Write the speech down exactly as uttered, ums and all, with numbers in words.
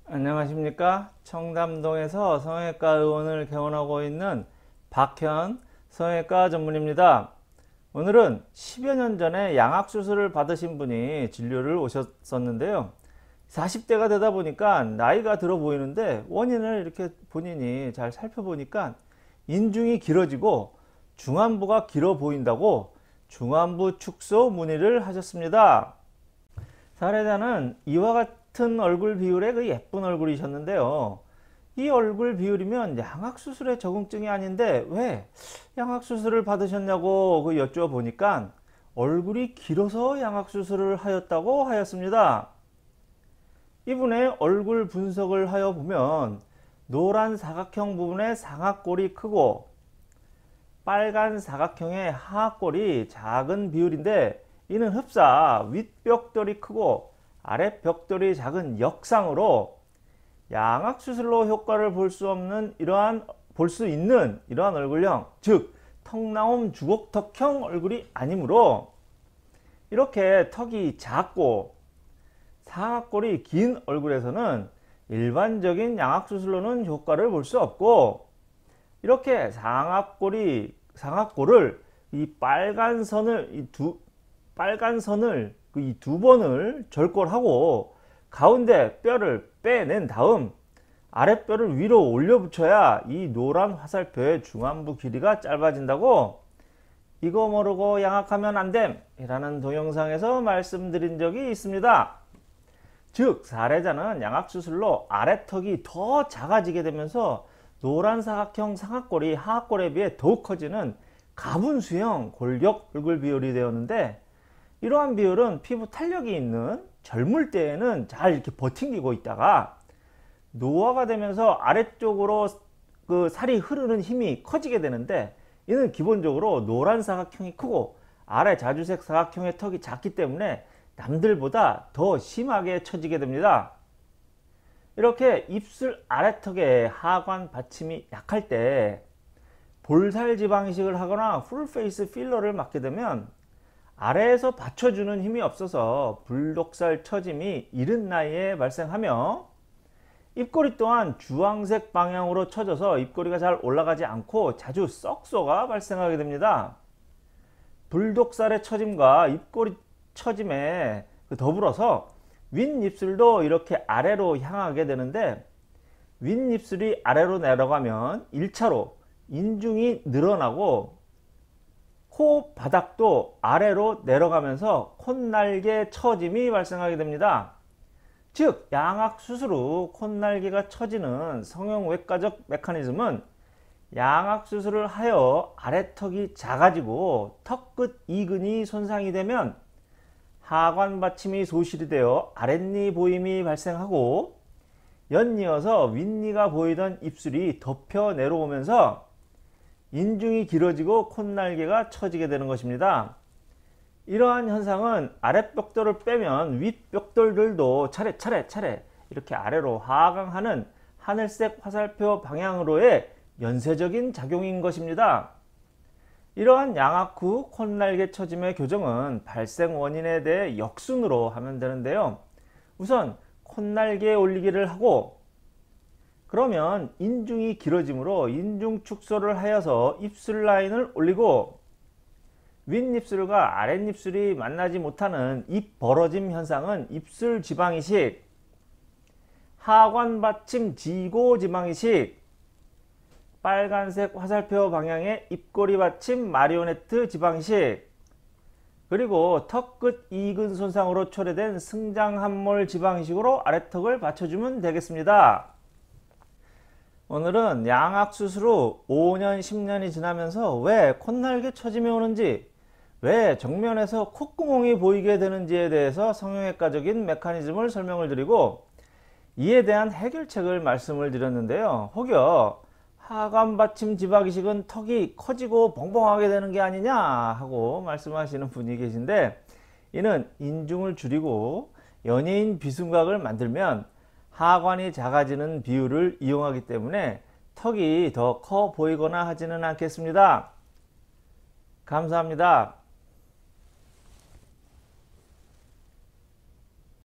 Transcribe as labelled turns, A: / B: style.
A: 안녕하십니까. 청담동에서 성형외과 의원을 개원하고 있는 박현 성형외과 전문입니다. 오늘은 십여 년 전에 양악수술을 받으신 분이 진료를 오셨었는데요. 사십 대가 되다 보니까 나이가 들어 보이는데 원인을 이렇게 본인이 잘 살펴보니까 인중이 길어지고 중안부가 길어 보인다고 중안부 축소 문의를 하셨습니다. 사례자는 이와 같은 얼굴 비율의 그 예쁜 얼굴이셨는데요. 이 얼굴 비율이면 양악수술의 적응증이 아닌데 왜 양악수술을 받으셨냐고 그 여쭈어보니까 얼굴이 길어서 양악수술을 하였다고 하였습니다. 이분의 얼굴 분석을 하여 보면 노란 사각형 부분의 상악골이 크고 빨간 사각형의 하악골이 작은 비율인데, 이는 흡사 윗벽돌이 크고 아랫벽돌이 작은 역상으로 양악수술로 효과를 볼 수 없는 이러한 볼 수 있는 이러한 얼굴형, 즉 턱나옴 주걱턱형 얼굴이 아니므로 이렇게 턱이 작고 상악골이 긴 얼굴에서는 일반적인 양악수술로는 효과를 볼 수 없고, 이렇게 상악골이 상악골을 이 빨간 선을 이 두 빨간 선을 이 두 번을 절골하고 가운데 뼈를 빼낸 다음 아랫뼈를 위로 올려 붙여야 이 노란 화살표의 중안부 길이가 짧아진다고, 이거 모르고 양악하면 안됨 이라는 동영상에서 말씀드린 적이 있습니다. 즉 사례자는 양악수술로 아래턱이 더 작아지게 되면서 노란 사각형 상악골이 하악골에 비해 더욱 커지는 가분수형 골격 얼굴 비율이 되었는데, 이러한 비율은 피부 탄력이 있는 젊을 때에는 잘 이렇게 버팅기고 있다가 노화가 되면서 아래쪽으로 그 살이 흐르는 힘이 커지게 되는데, 이는 기본적으로 노란 사각형이 크고 아래 자주색 사각형의 턱이 작기 때문에 남들보다 더 심하게 처지게 됩니다. 이렇게 입술 아래턱의 하관 받침이 약할 때 볼살 지방 이식을 하거나 풀페이스 필러를 맞게 되면 아래에서 받쳐주는 힘이 없어서 불독살 처짐이 이른 나이에 발생하며, 입꼬리 또한 주황색 방향으로 처져서 입꼬리가 잘 올라가지 않고 자주 썩소가 발생하게 됩니다. 불독살의 처짐과 입꼬리 처짐에 더불어서 윗입술도 이렇게 아래로 향하게 되는데, 윗입술이 아래로 내려가면 일 차로 인중이 늘어나고 코 바닥도 아래로 내려가면서 콧날개 처짐이 발생하게 됩니다. 즉 양악수술 후 콧날개가 처지는 성형외과적 메커니즘은 양악수술을 하여 아래턱이 작아지고 턱끝 이근이 손상이 되면 하관 받침이 소실이 되어 아랫니 보임이 발생하고, 연이어서 윗니가 보이던 입술이 덮여 내려오면서 인중이 길어지고 콧날개가 처지게 되는 것입니다. 이러한 현상은 아랫벽돌을 빼면 윗벽돌들도 차례차례 차례 이렇게 아래로 하강하는 하늘색 화살표 방향으로의 연쇄적인 작용인 것입니다. 이러한 양악 후 콧날개 처짐의 교정은 발생 원인에 대해 역순으로 하면 되는데요. 우선 콧날개 올리기를 하고, 그러면 인중이 길어지므로 인중 축소를 하여서 입술 라인을 올리고, 윗입술과 아랫입술이 만나지 못하는 입 벌어짐 현상은 입술 지방이식, 하관 받침 지고 지방이식, 빨간색 화살표 방향의 입꼬리 받침 마리오네트 지방이식, 그리고 턱끝 이근 손상으로 초래된 승장함몰 지방이식으로 아래턱을 받쳐주면 되겠습니다. 오늘은 양악수술 후 오 년 십 년이 지나면서 왜 콧날개 처짐이 오는지, 왜 정면에서 콧구멍이 보이게 되는지에 대해서 성형외과적인 메커니즘을 설명을 드리고, 이에 대한 해결책을 말씀을 드렸는데요. 혹여 하관 받침 지방이식은 턱이 커지고 벙벙하게 되는 게 아니냐 하고 말씀하시는 분이 계신데, 이는 인중을 줄이고 연예인 비순각을 만들면 하관이 작아지는 비율을 이용하기 때문에 턱이 더 커 보이거나 하지는 않겠습니다. 감사합니다.